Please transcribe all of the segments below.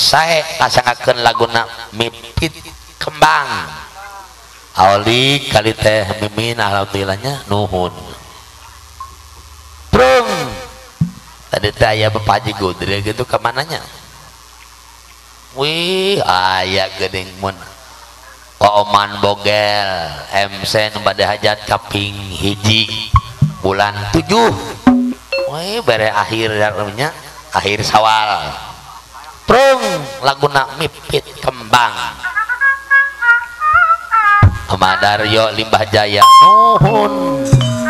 sae kasangakeun laguna mipit kembang auli kali teh mimin alhamdulillahnya nuhun brung tadi teh aya Bapak Haji Gudre gitu kemananya wih aya geuning mun Oman Bogel MC nu bade hajat kaping hiji bulan 7 wih bere akhirnya akhir Sawal prung laguna mipit kembang Madaryo Limbah Jaya nuhun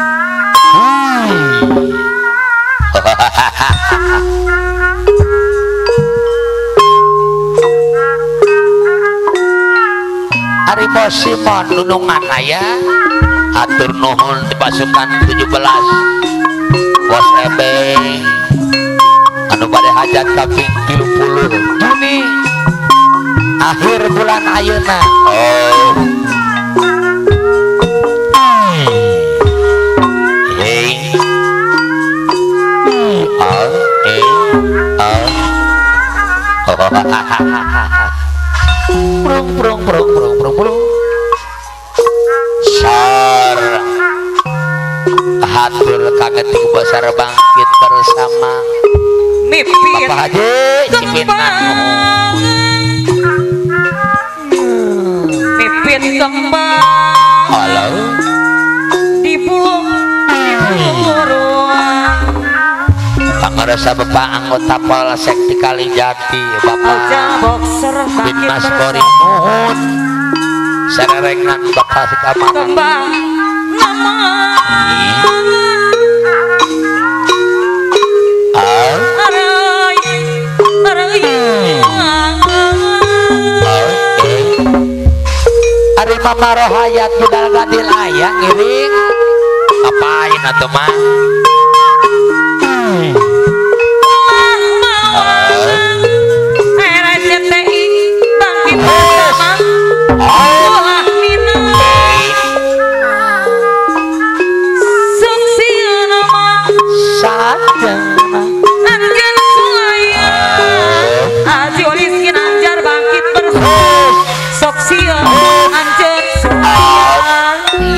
Ari Bos Simon nunungan aya atur nuhun di pasukan 17 Bos Ebeng anu bade hajat kaping 30 Juni akhir bulan ayeuna oh prung sar hatur kageting besar bangkit bersama mipit Bapak Haji Cipinang mipit kembang halo di bulung pangarasa Bapak anggota Polsek di Kalijati Bapak bin Mas Kori nuhun sarerengan Bapak Sikamanan kembang nama Ari Mama Rohayat budal gadil ayang ngiring apain atuh mah RCTI bangkit bersama olah minum suksi nama sadana anjen sulaya Haji Oliskin anjar bangkit bersama suksi anjen sulaya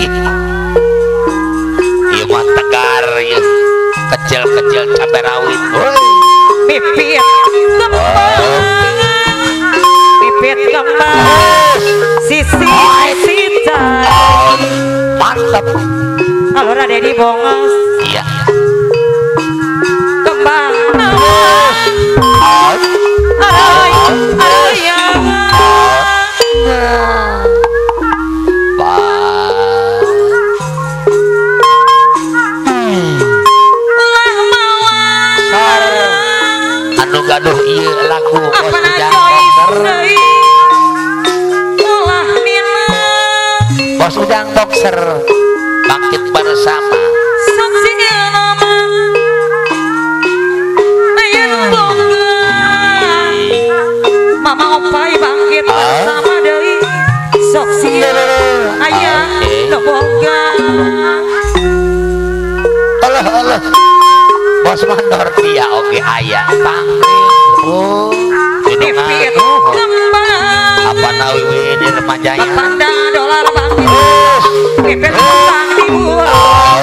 ieu mah tegar ieu kecil-kecil cabai rawit mipit kembang mipit kembang sisi mantap halo Radeni Bongos iya kembang arayang anu gaduh ieu lagu Bos Ujang Bos Ujang Boxer bangkit bersama saksi nama ayan boga Mama Opai bangkit bersama deui saksi ayan boga Allah Bos Mandor dia oke aya pangling oh mipit kembang apa nawiwi ini remajanya panda dolar bangkit mipit kembang di bulan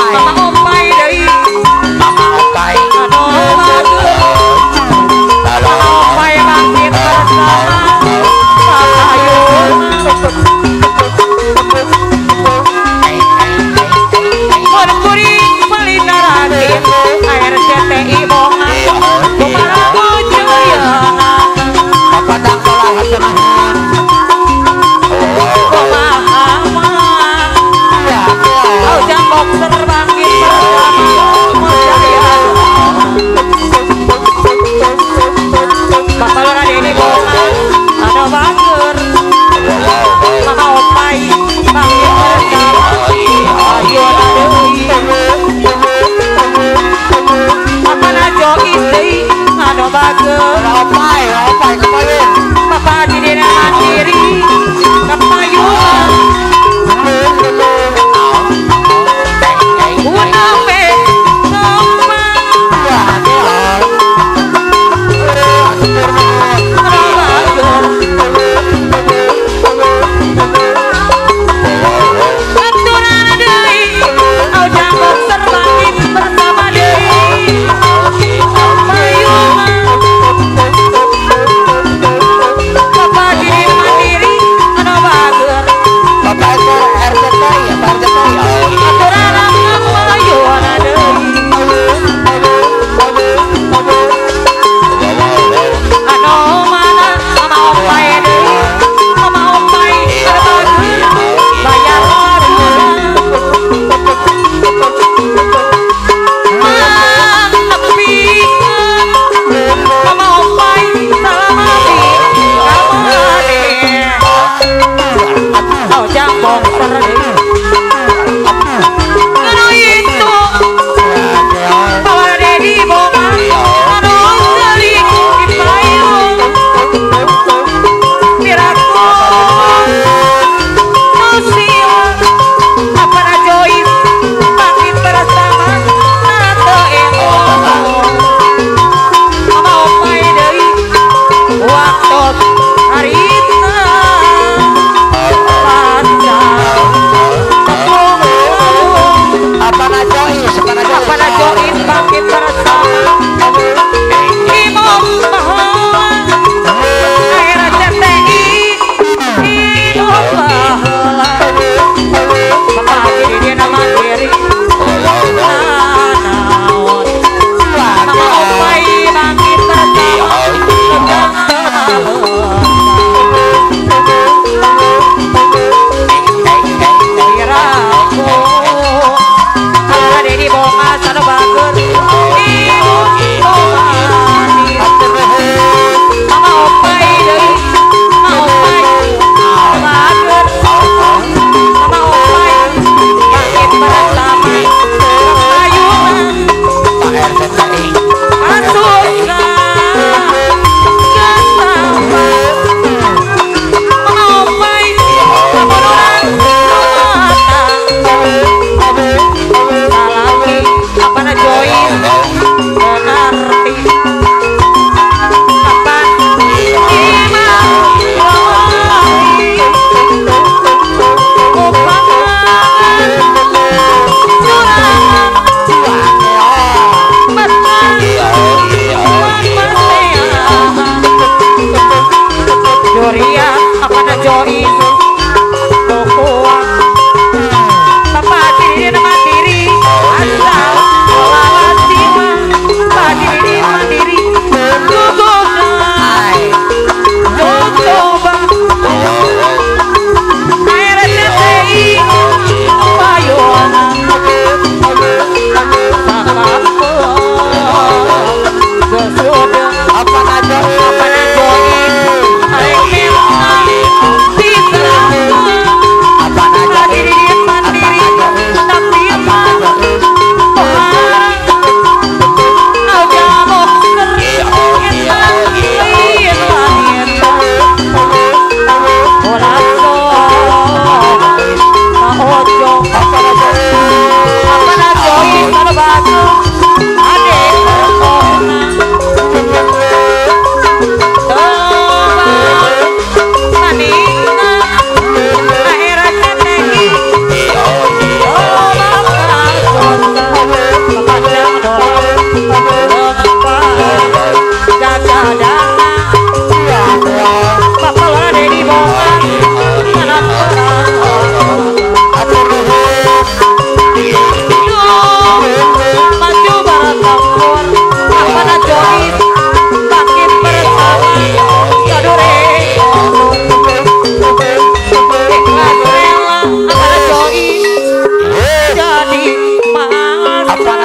Oh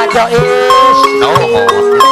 Jois nuhun